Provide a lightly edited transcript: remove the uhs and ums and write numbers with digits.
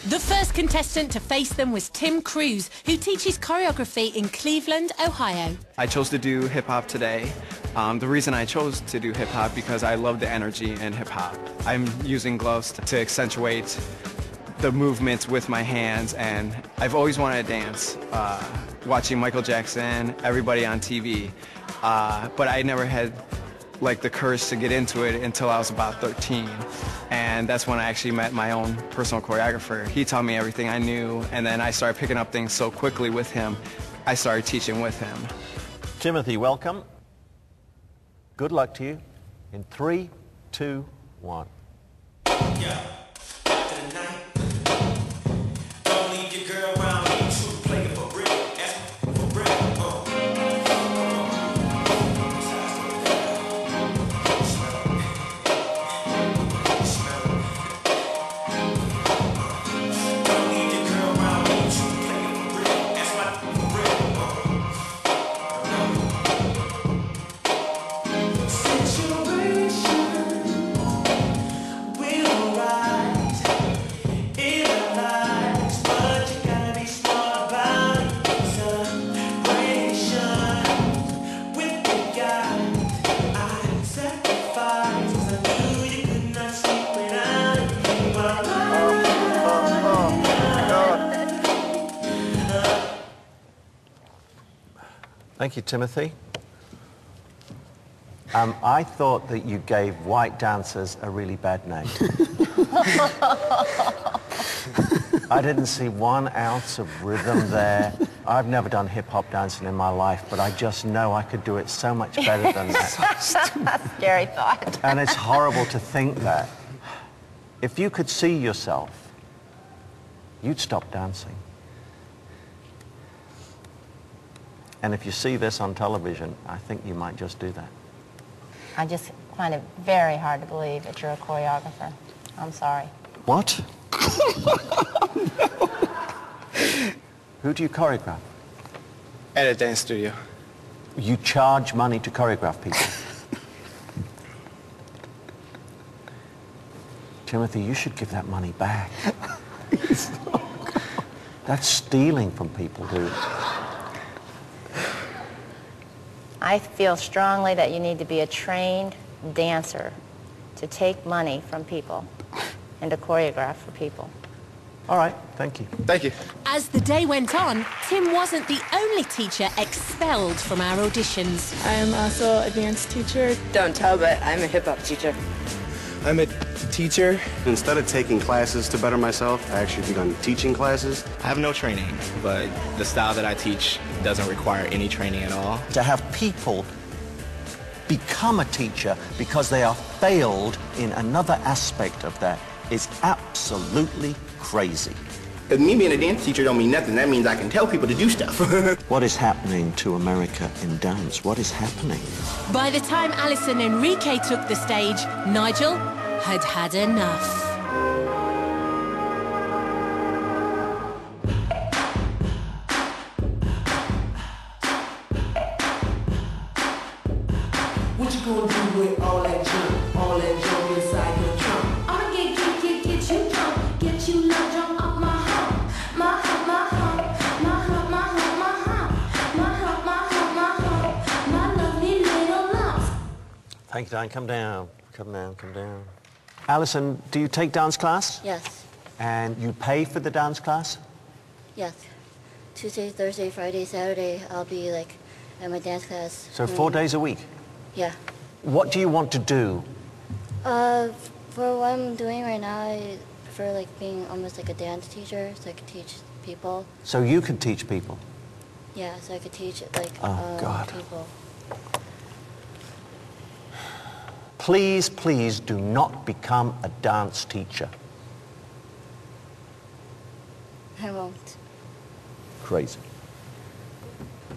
The first contestant to face them was Tim Cruz, who teaches choreography in Cleveland, Ohio. I chose to do hip-hop today. The reason I chose to do hip-hop because I love the energy in hip-hop. I'm using gloves to accentuate the movements with my hands, and I've always wanted to dance. Watching Michael Jackson, everybody on TV, but I never had like the courage to get into it until I was about 13. And that's when I actually met my own personal choreographer. He taught me everything I knew, and then I started picking up things so quickly with him, I started teaching with him. Timothy, welcome. Good luck to you. In 3, 2, 1. Yeah. Don't leave your girl around me. True player for real. For real. Don't leave your girl around me. True player for real. That's my for real. Situation will rise in our lives, but you gotta be smart about it. Separation with the guy I sacrificed, 'cause I knew you could not sleep without it. Thank you, Timothy. I thought that you gave white dancers a really bad name. I didn't see 1 ounce of rhythm there. I've never done hip-hop dancing in my life, but I just know I could do it so much better than that. Scary thought. And it's horrible to think that. If you could see yourself, you'd stop dancing. And if you see this on television, I think you might just do that. I just find it very hard to believe that you're a choreographer. I'm sorry. What? Who do you choreograph? At a dance studio. You charge money to choreograph people. Timothy, you should give that money back. That's stealing from people, dude. I feel strongly that you need to be a trained dancer to take money from people and to choreograph for people. All right, thank you. Thank you. As the day went on, Tim wasn't the only teacher expelled from our auditions. I'm also a dance teacher. Don't tell, but I'm a hip-hop teacher. I'm a teacher. Instead of taking classes to better myself, I actually begun teaching classes. I have no training, but the style that I teach doesn't require any training at all. To have people become a teacher because they are failed in another aspect of that is absolutely crazy. Because me being a dance teacher don't mean nothing. That means I can tell people to do stuff. What is happening to America in dance? What is happening? By the time Alice and Enrique took the stage, Nigel had had enough. What you gonna do with all that junk inside your trunk? I'ma get you drunk, get you love drunk off my hump, my hump, my hump, my hump, my hump, my hump, my hump, my hump, my hump, my lovely little lumps. Thank you, Diane. Come down. Come down, come down. Alison, do you take dance class? Yes. And you pay for the dance class? Yes. Tuesday, Thursday, Friday, Saturday, I'll be like at my dance class. So 4 days a week? Yeah. What do you want to do? For what I'm doing right now, I prefer like being almost like a dance teacher, so I could teach people. So you could teach people? Yeah, so I could teach like God. people. Please, please do not become a dance teacher. I won't. Crazy.